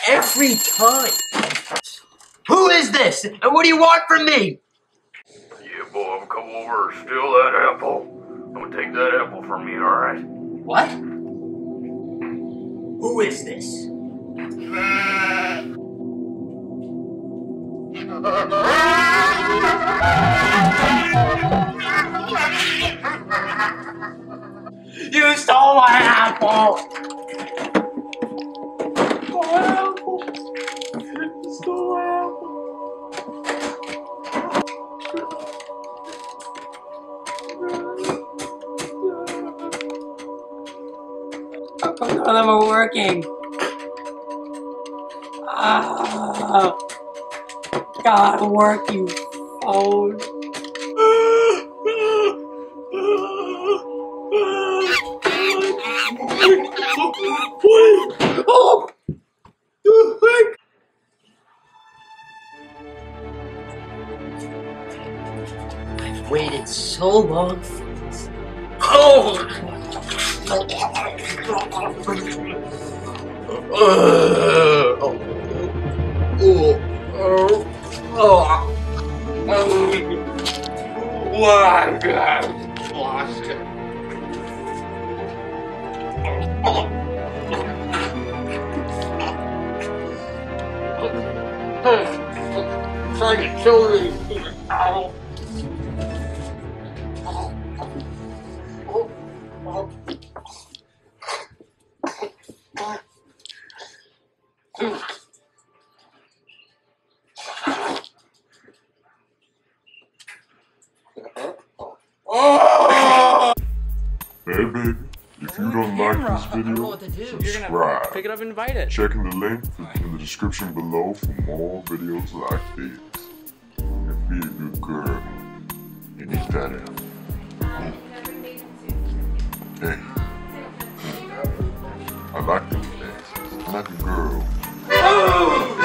every time. Who is this? And what do you want from me? Yeah, boy, come over and steal that apple. Don't take that apple from me, alright? What? Who is this? You stole my apple! My apple! You stole my apple! None of them are working. Ah, God, work, you phone. Oh! I've waited so long for this. Oh! Why God lost it? Trying to kill me. Ow. Hey baby, if you don't like this video, subscribe. Pick it up and invite it. Checking the link in the description below for more videos like this. And be a good girl and eat that apple. Hey, I like them things. I like a girl.